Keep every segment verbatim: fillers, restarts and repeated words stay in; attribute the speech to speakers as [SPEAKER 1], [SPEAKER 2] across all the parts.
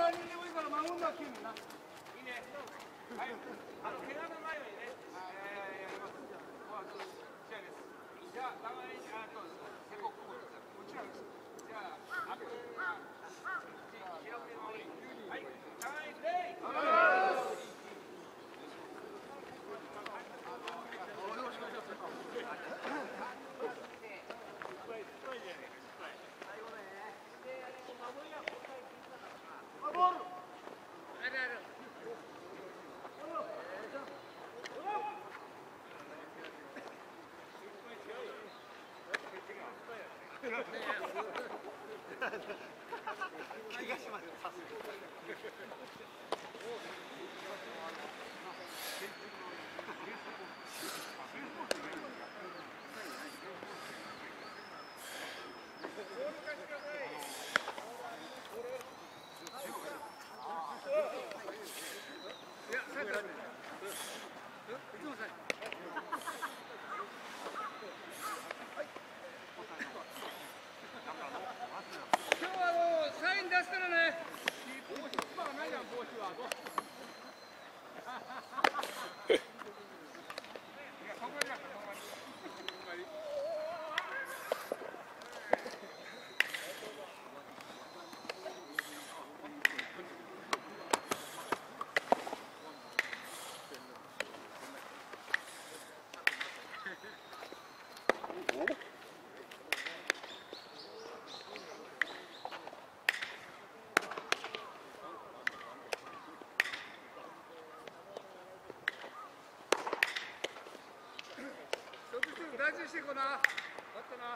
[SPEAKER 1] 何人でもいいから守るのは君な。いいね。はい。あの怪我のないようにね。えー、やります。まあ、試合です。じゃあ、長い、あ、そうです。セコここです。こちらです。じゃあ、あと、あ、気をつけ守り。はい。長いプレイ。大事にしていこうな。あったな。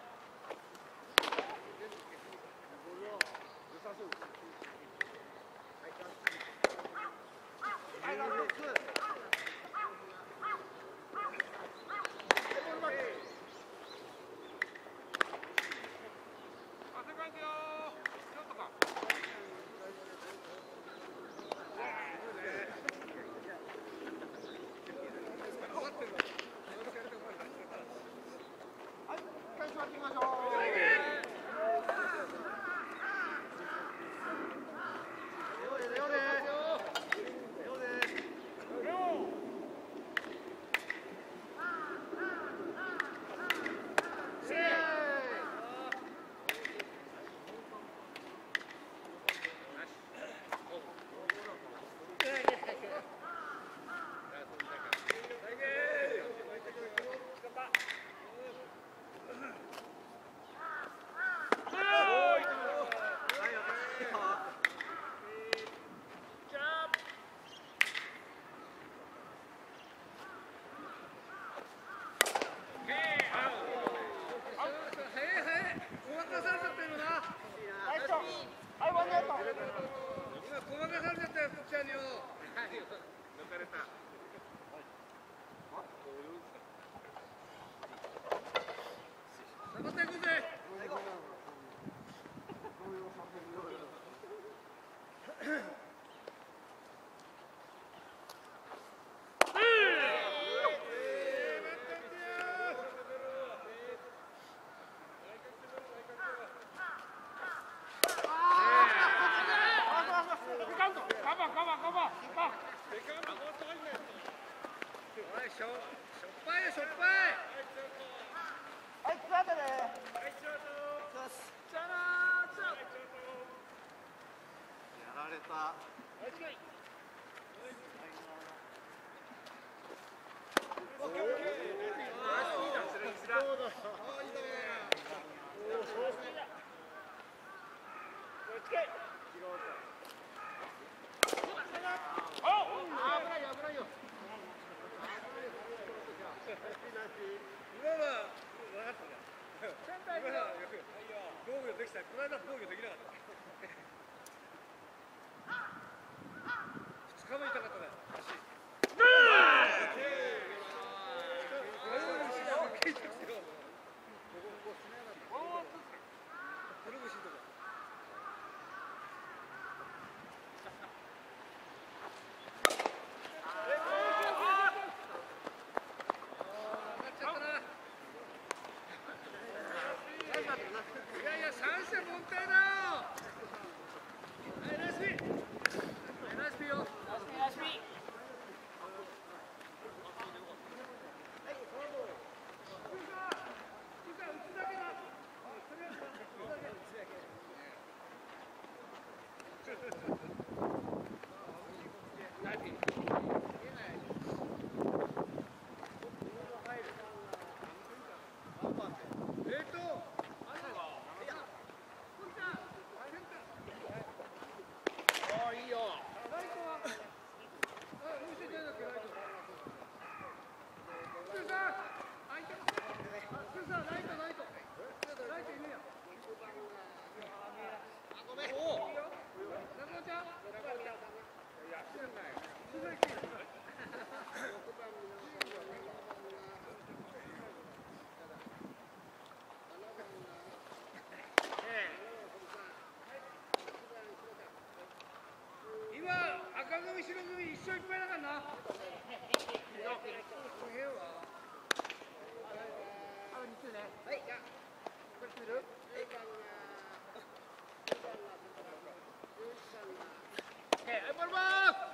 [SPEAKER 1] しょっぱいよしょっぱい。はい、座ってね。はい、ちょっと。ちゃらーちゃ。やられた。はい、近い。オッケーオッケー。あー、いいだ、それにすら。そうだ。あー、いいだね。おお、そうですね。近い。拾おうか。あ、危ないよ、危ないよ。今は分かったじゃん。先輩今は防御できた。この間防御できなかった。二日も痛かったね。足。いやいや、三者凡退だよ。 組白組一生いっぱいだからな。あとに球ね。はい。これ決める？オッケー、はい、ボールボール。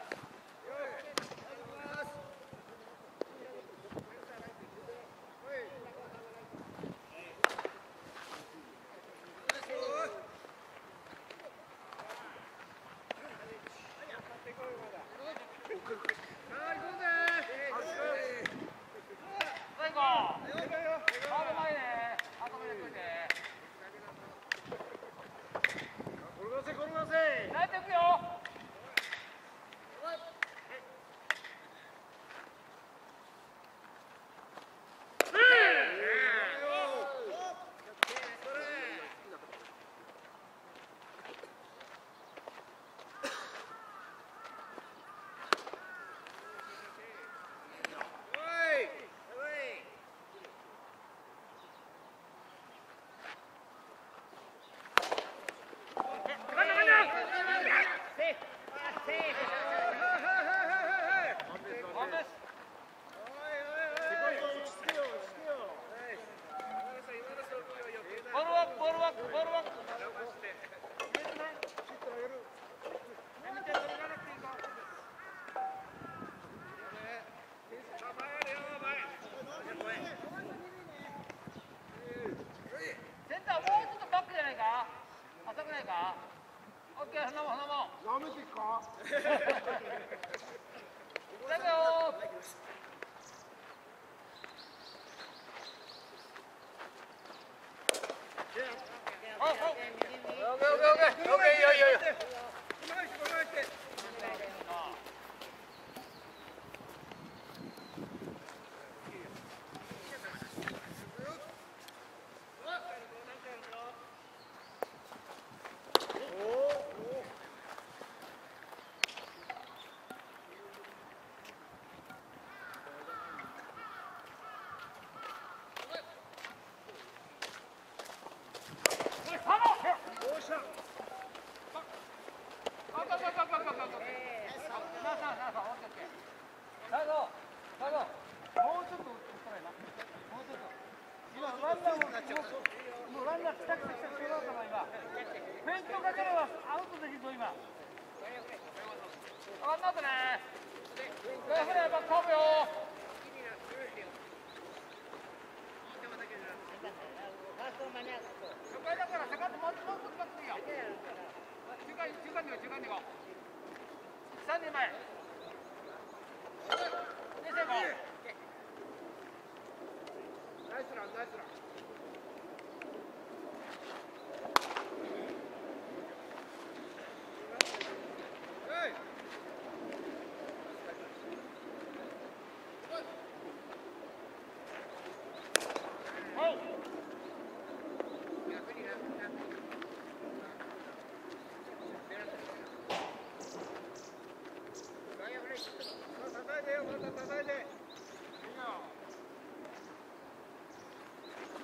[SPEAKER 2] こ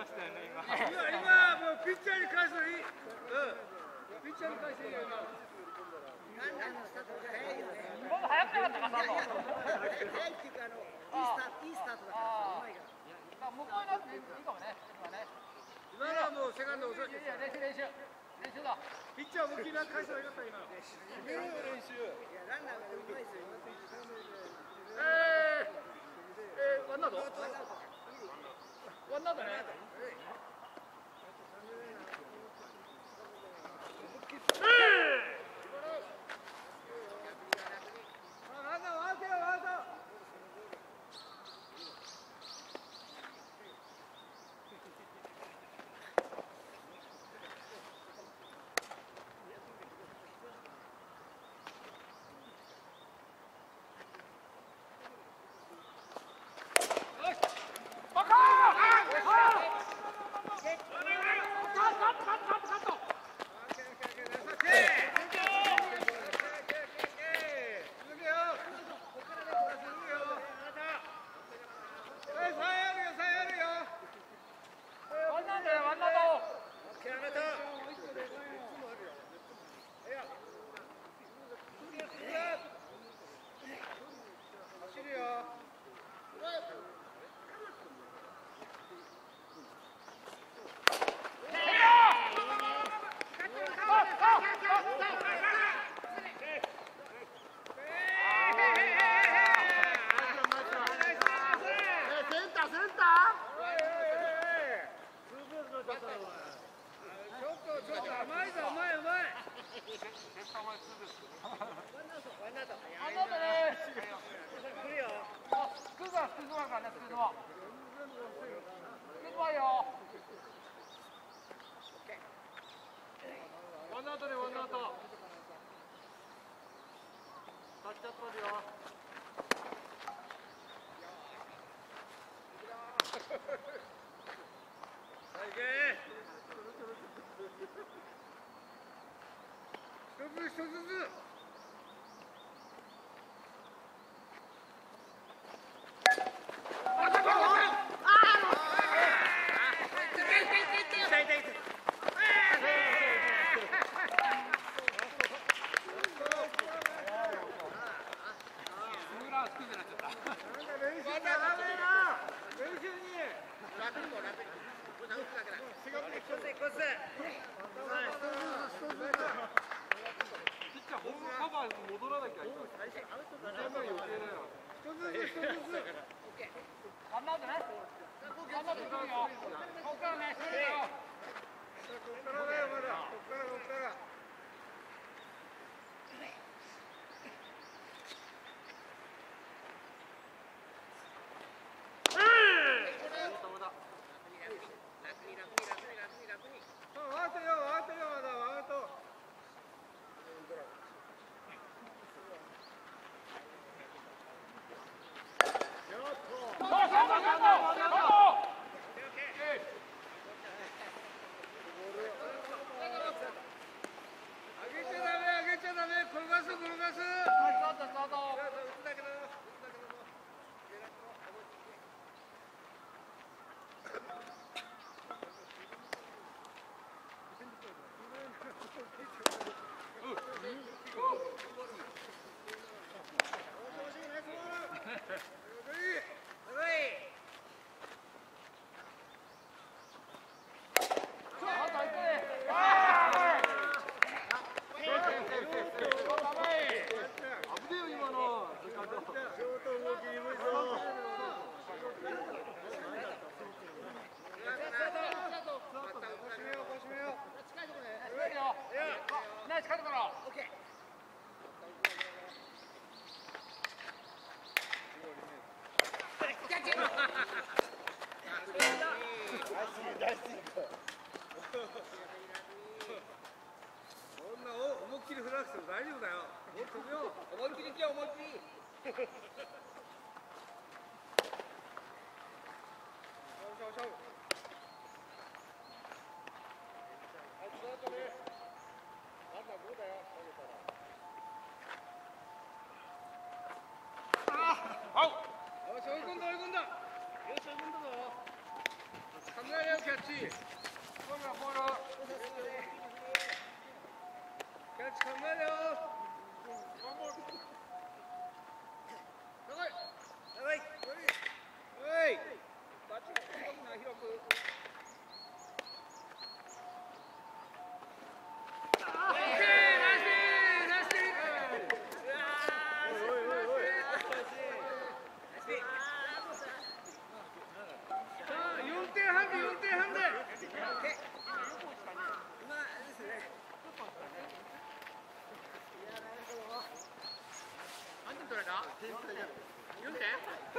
[SPEAKER 1] したよね今。
[SPEAKER 2] 今もうピッチャーに返すのいい。うん。ピッチャーに返していいよ今。
[SPEAKER 3] 今度早くなかったか、佐藤。
[SPEAKER 4] 早いっていうか、あの、いいスタートだから、うまいが。
[SPEAKER 3] 向こうになっていいかもね、今ね。
[SPEAKER 2] 今のはもうセカンド遅い。
[SPEAKER 3] いやいや、練習練習。練習だ。
[SPEAKER 2] ピッチャー思いっきり返したらよかった今。練習。
[SPEAKER 4] いや、ランナーがうまいですよ。
[SPEAKER 3] えー、えー、ワンアウト？ワンアウトね。
[SPEAKER 2] 一つずつ。大丈夫だよ。もっと見よう。思いっきり行けよ、思いっきり。よしよしよし。あいつだったね。ランナーごだよ。ああ。よし追い込んだ追い込んだ。よし追い込んだぞ。考えようキャッチ。 チ
[SPEAKER 1] 今度はボール
[SPEAKER 2] キャッチ考えろよ
[SPEAKER 4] 長い長い
[SPEAKER 2] おい
[SPEAKER 1] バッチリ広くな広く
[SPEAKER 2] オッケーナイスナイスさあよんてんはんでよんてんはんで
[SPEAKER 4] 今ですね
[SPEAKER 3] 何点取られた？よんてん？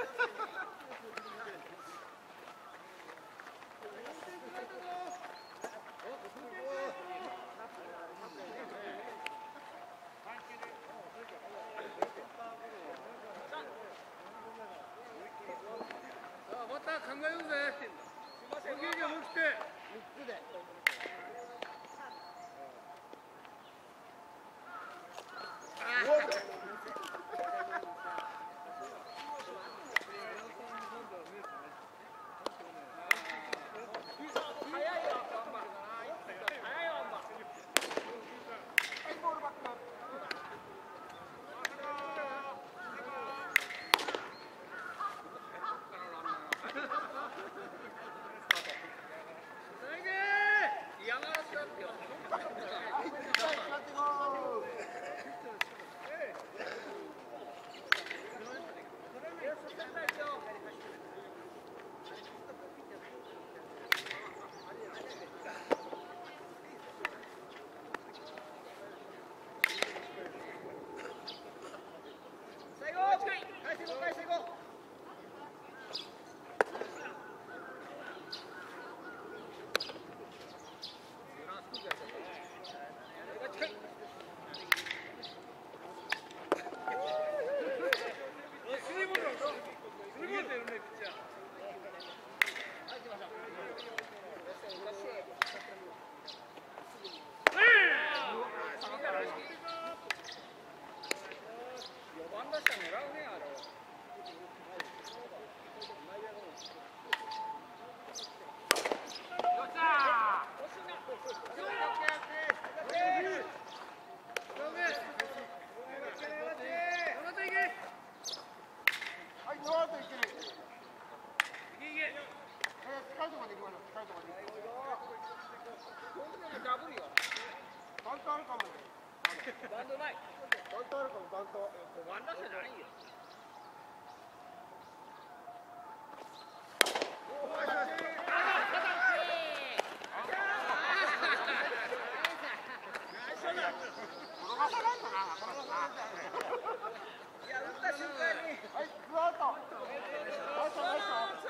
[SPEAKER 2] さあバッター考えようぜ大きいじゃん大きくて
[SPEAKER 4] みっつで最後返していこう返していこうバンドないバントあるかもバントワンダーじゃないよいや打った瞬間にはいツーアウトナイスナイス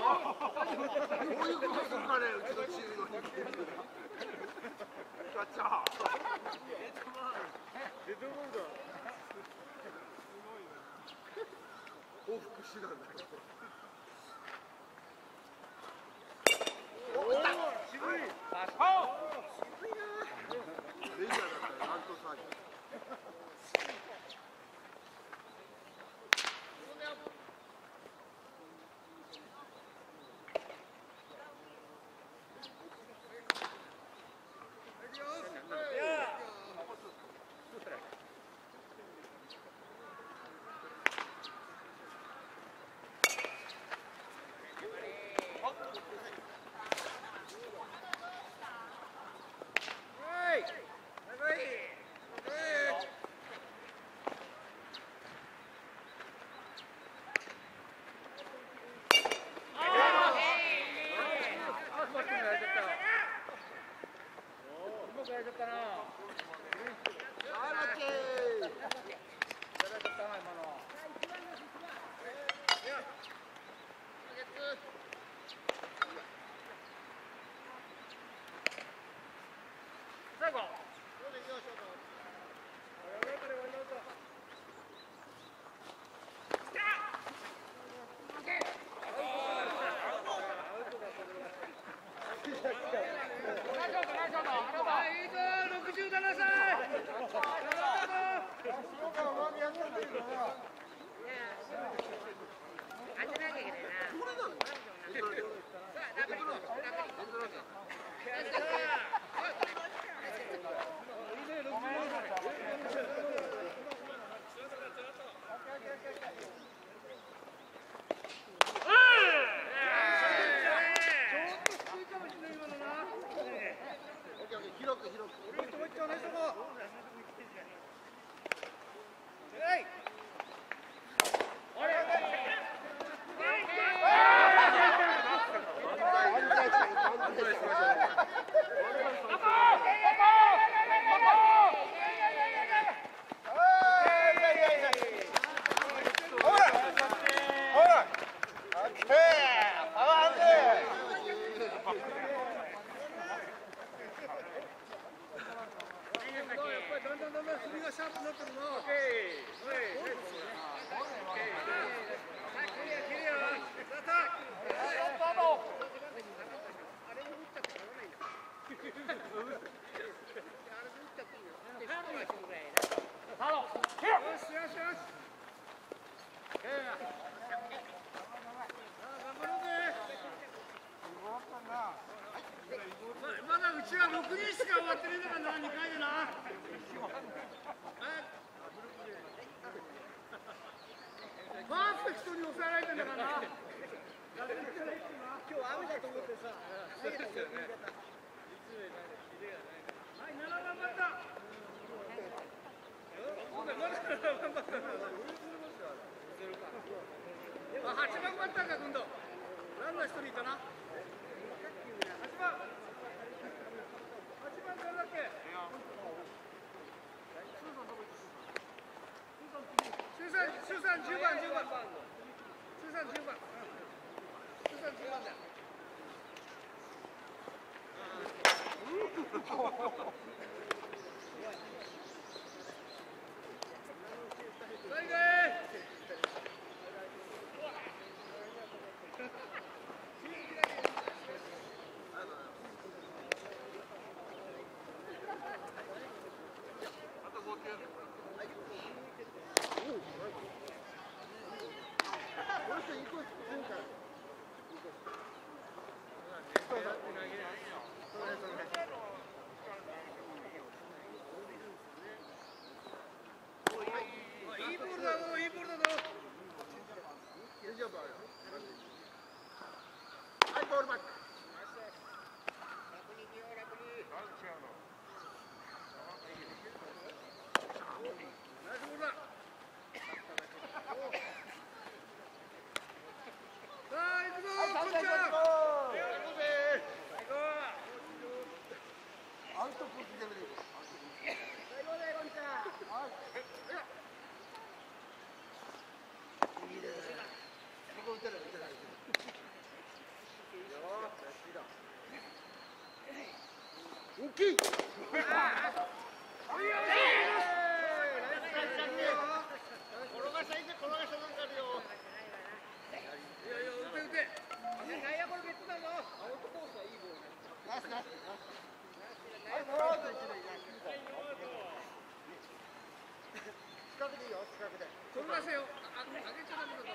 [SPEAKER 3] いうことするかね、うちのチームの。ガチャ。
[SPEAKER 2] デッドボールだ。
[SPEAKER 3] 報復手段だよ。
[SPEAKER 2] おお、渋い。
[SPEAKER 1] パス。
[SPEAKER 3] レイジャーだったらなんとさ。広く広く。
[SPEAKER 2] まだうちはろくにんしか終わってねえんだからな、にかいでな。パーフェクトに抑えられてんだからな。今日
[SPEAKER 4] 雨だと思ってさ、投げたけどはい、
[SPEAKER 2] ななばんバッター。まだななばんバッター。あ、はちばんバッターか、今度。ランナーひとりいたな。はちばん。はちばん誰だっけ？周さん、周さんじゅうばん、じゅうばん。周さんじゅうばん。周さんじゅうばんだ。最後へ。いいボールだぞ、いいボールだぞ。
[SPEAKER 3] 大丈夫。はい、ボールバック。
[SPEAKER 2] ナイスボールだ。さあ、行くぞ、こっちゃん。
[SPEAKER 3] アウトコースでもいい。
[SPEAKER 4] 最後だよ、ゴンちゃん。
[SPEAKER 3] ここ打てない、打てない。 キー。
[SPEAKER 2] 取らせよ。あ、あげちゃダメだぞ。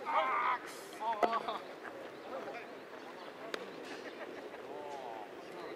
[SPEAKER 2] い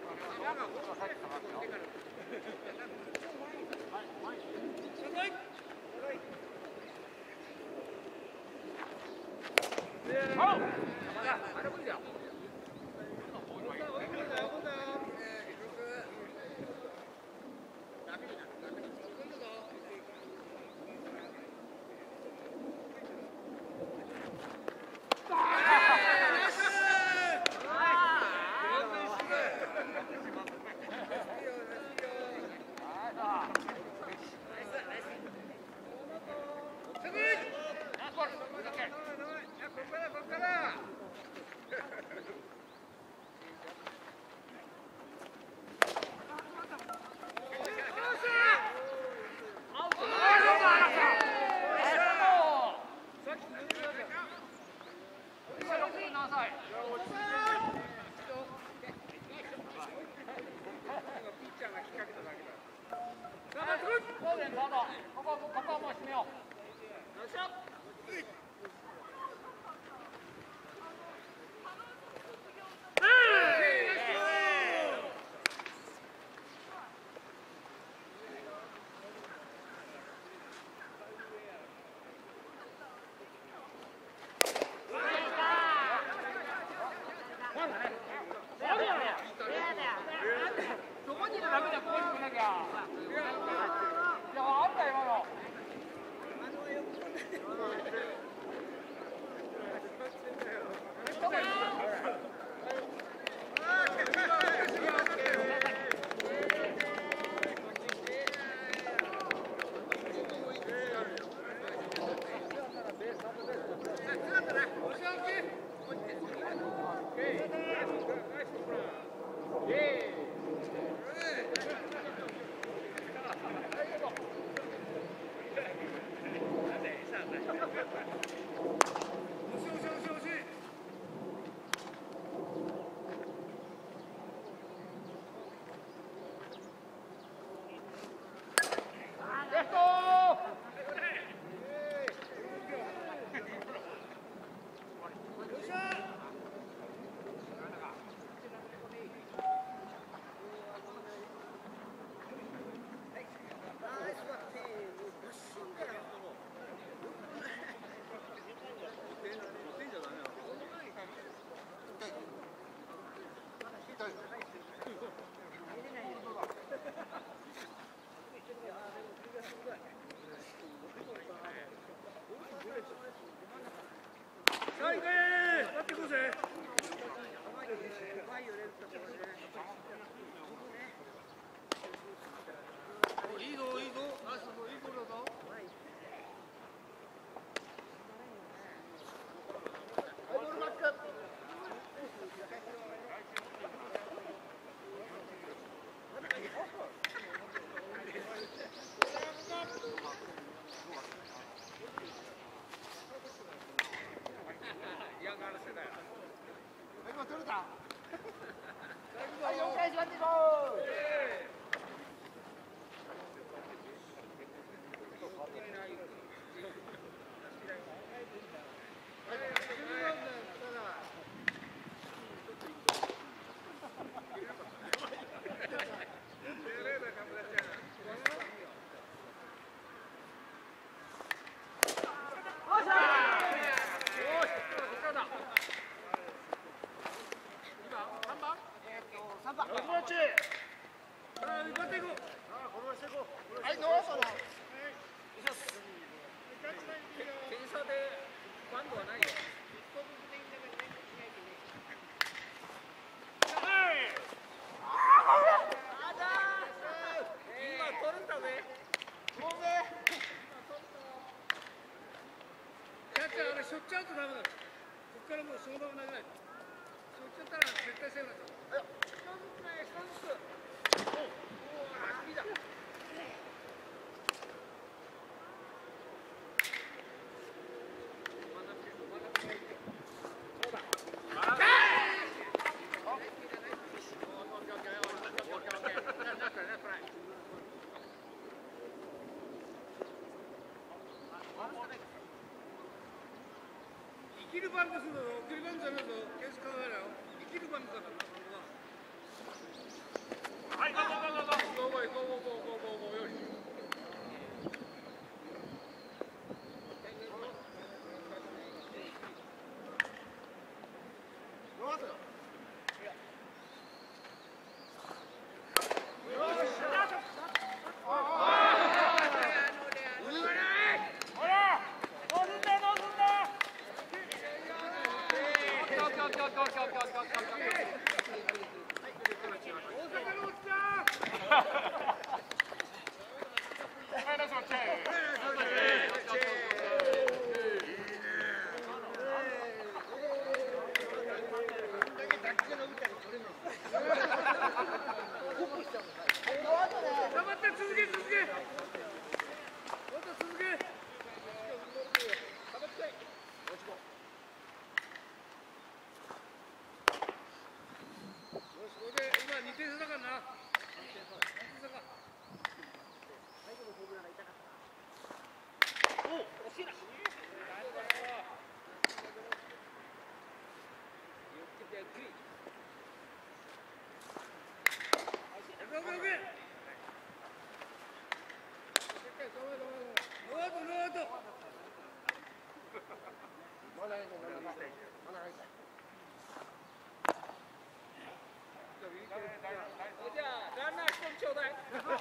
[SPEAKER 2] しょっちゃうとダメだ。ここからもうそのまま投げないと。しょっちゃったら絶対セーフだと。あ、一つずつね、一つずつ。おお、あ、いいだ。生きるバンドするの、送りバンドじゃないぞ。ケース考えろよ。生きるバンドだからな、これは。
[SPEAKER 1] はい、ゴーゴーゴーゴーゴー。
[SPEAKER 2] ゴーゴーゴーゴーゴーゴーゴーよし。じゃあランナー一人ちょうだい。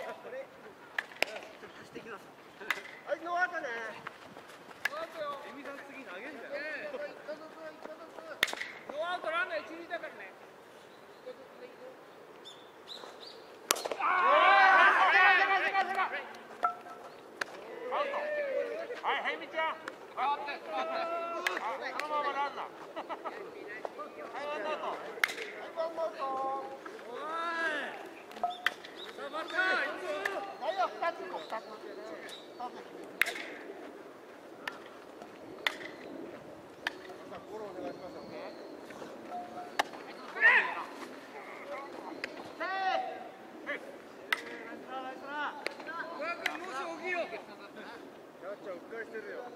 [SPEAKER 3] はい、ノーアウトね。
[SPEAKER 2] ノーアウトよ。
[SPEAKER 3] エミさん次投げんだよ。
[SPEAKER 2] ええ、一つずつ一つずつ。ノーアウトランナー一塁だからね。一つずつでいこう。
[SPEAKER 1] アウト。はい、ヘイミちゃん。
[SPEAKER 2] 変わって変わって。
[SPEAKER 1] あ、そのままランナー。はい、ワンアウト。
[SPEAKER 3] ワンアウト。
[SPEAKER 2] おい。さあバッター行くぞ。
[SPEAKER 3] はいよ、二つ行こう、二つ。二つ。フォローお願いしますよ。うっかりしてるよ。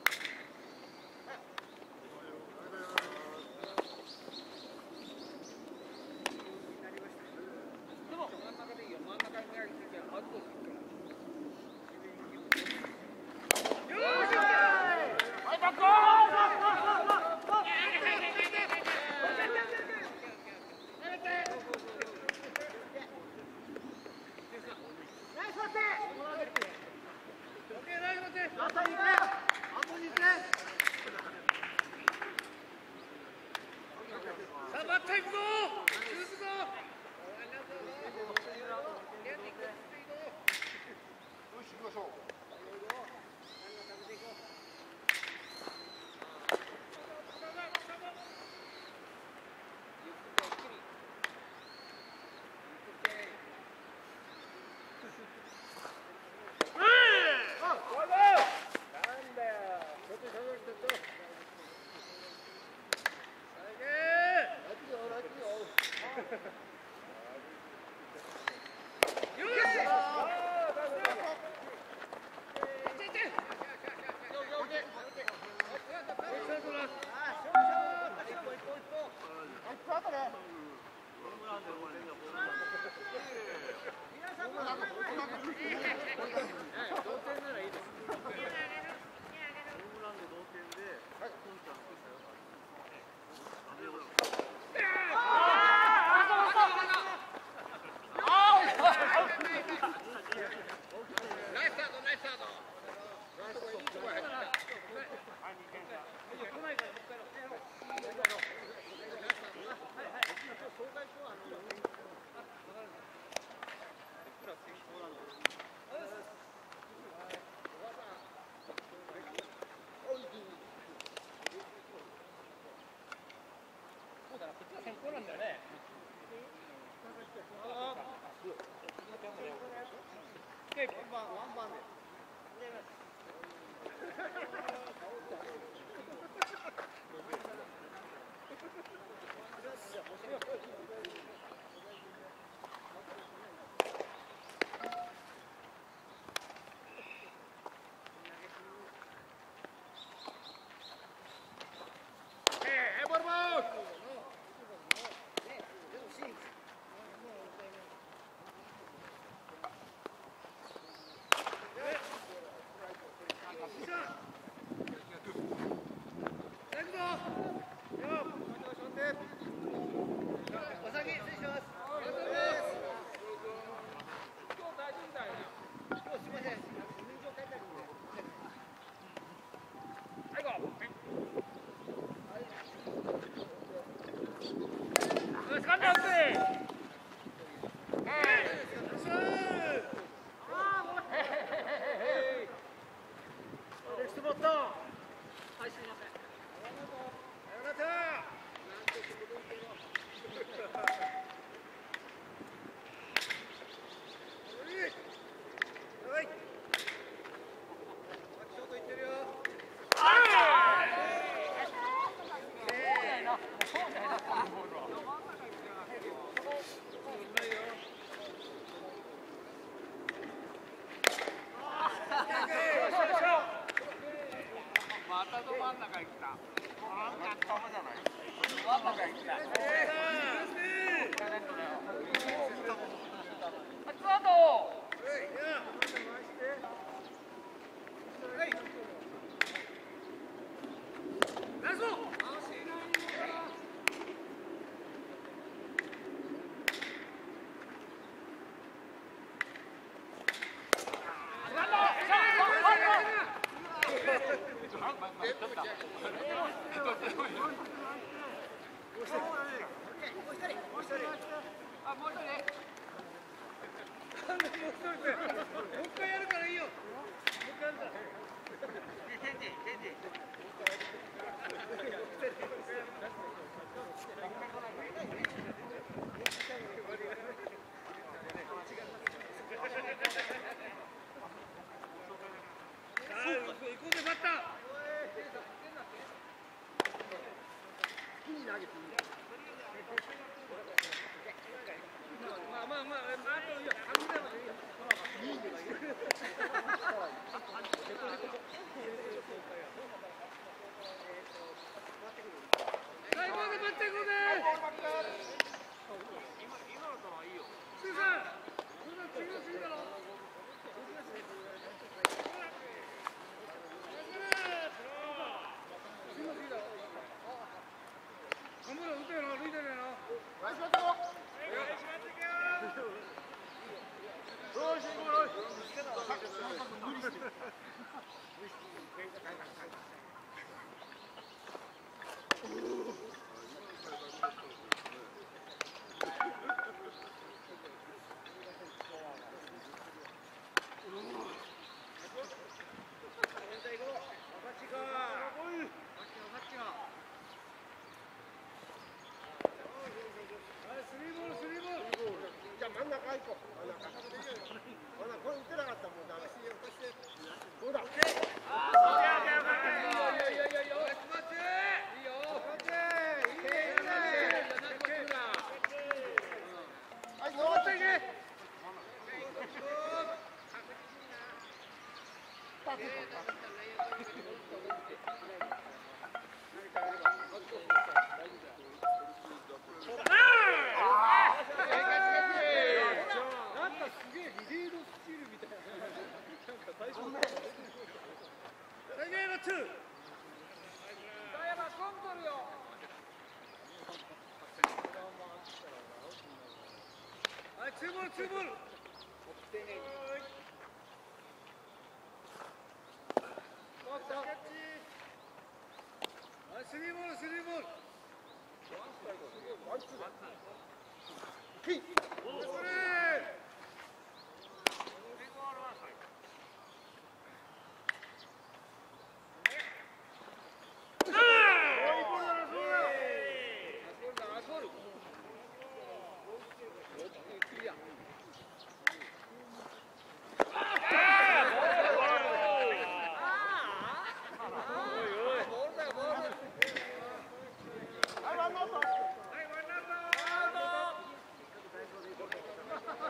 [SPEAKER 2] でも真ん中でいいよ。真ん中に投げてきゃアウトするから。よーし。
[SPEAKER 1] はい、バック。
[SPEAKER 3] あとにてん。あとにてん。
[SPEAKER 2] さあバッター行くぞ。続くぞ。
[SPEAKER 3] よし、行きましょう。
[SPEAKER 2] はい、ワンアウト。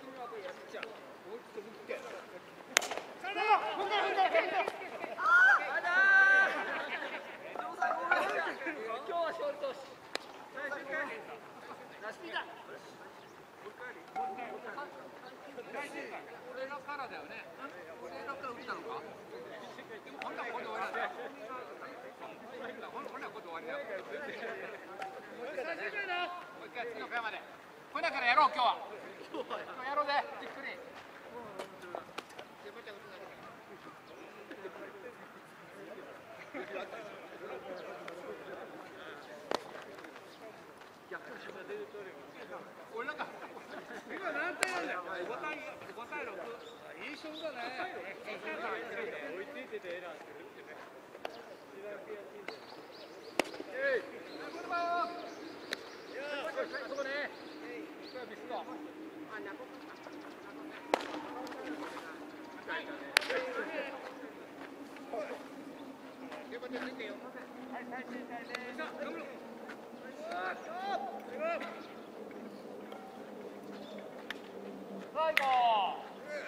[SPEAKER 1] これだからやろう今日は。今日やろうぜ。じっくり。俺なんか
[SPEAKER 2] 今何対なんだよ。ご対ご対六。いい勝負だね。追いついててエラーするってね。
[SPEAKER 1] えい。これだよ。そこね。これミスだ。最後。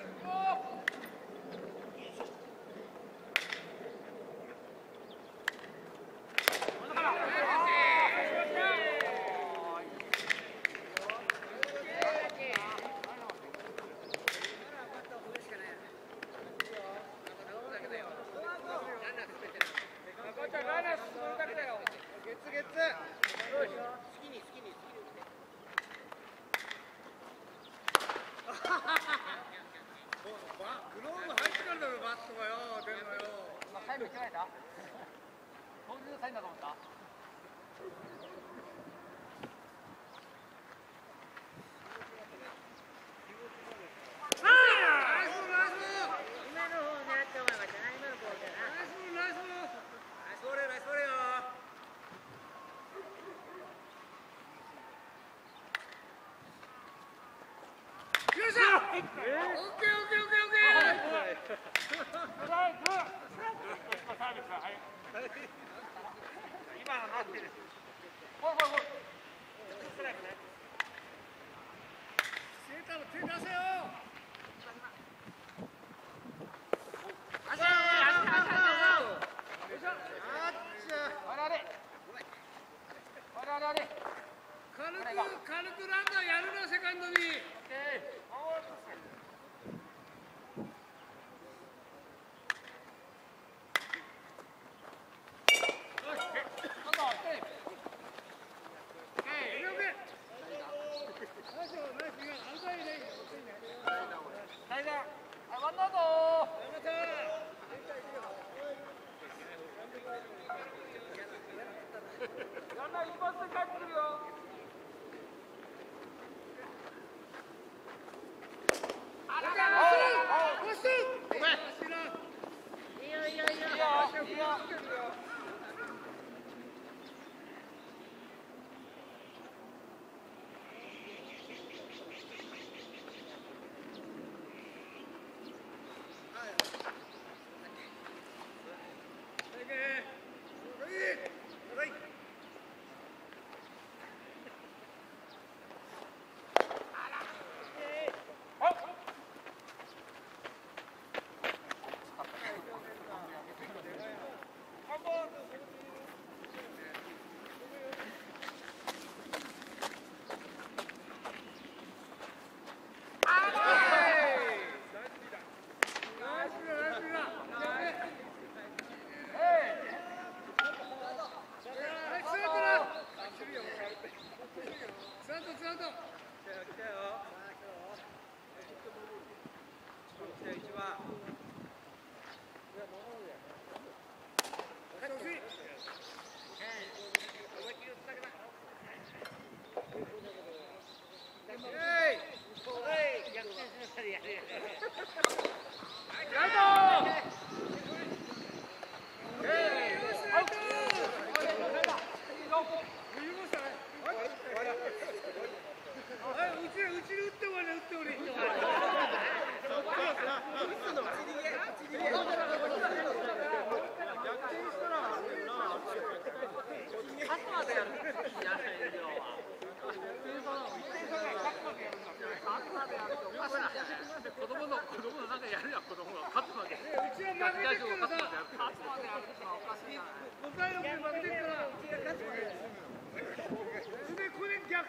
[SPEAKER 2] 軽くランナーやるな、セカンドに。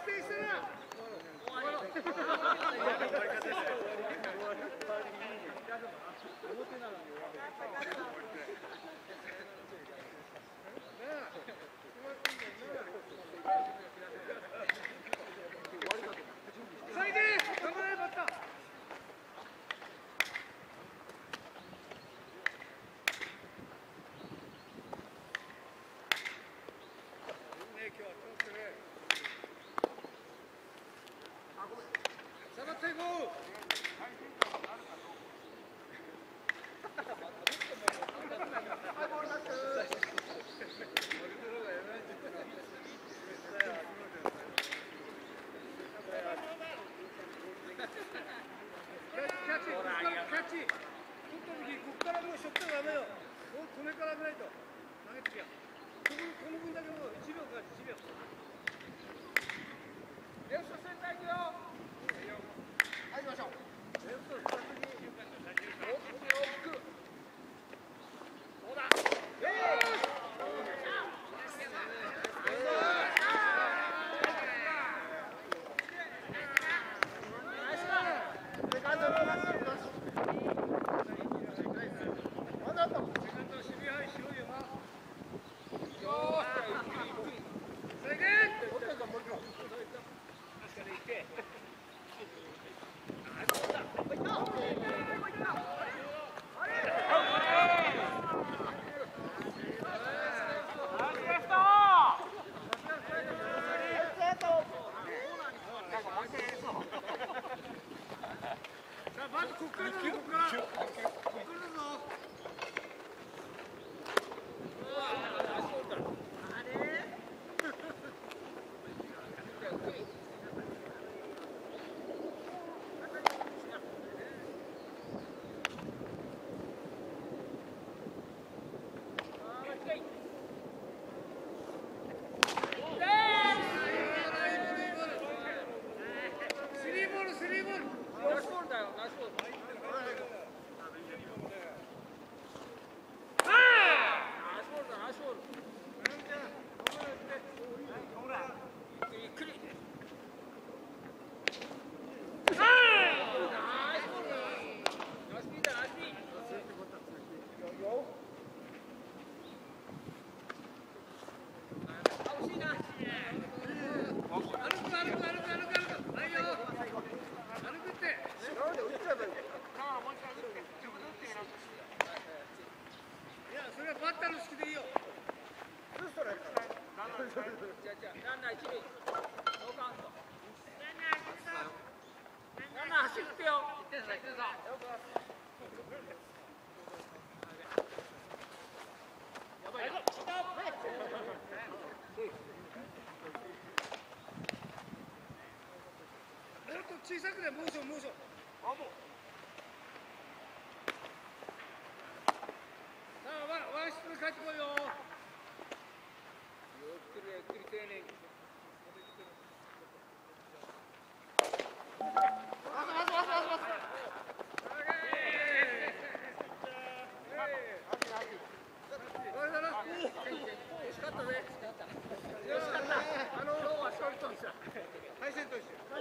[SPEAKER 2] 転したら終わろう。最低頑張れバッター。今日はちょっとね。下がっていこう。キャッチ、ここからキャッチ。取った時、ここからもうしょったらダメよ。もう止めからないと。投げてきや。このこの分だけもういちびょうかいちびょう。レフトセンター行くよ。はい、行きましょう。レフトスタートに大きく大きく。そうだ。よーし。まずここからだぞ、ここから。ここからだぞ。あれ？スリーボール、スリーボール。ナイスボールだよ、ナイスボール。バッターの好きでいいよ。ツーストライク。ランナー一塁。ノーカウント。ランナー走ってよ。行ってんぞ行ってんぞ。やばいよ。もっと小さくね、モーションモーション。ワンシップ帰ってこいよ。ゆっくりゆっくり丁寧に。惜しかったね。惜しかった。あの今日は勝利とした。対戦として。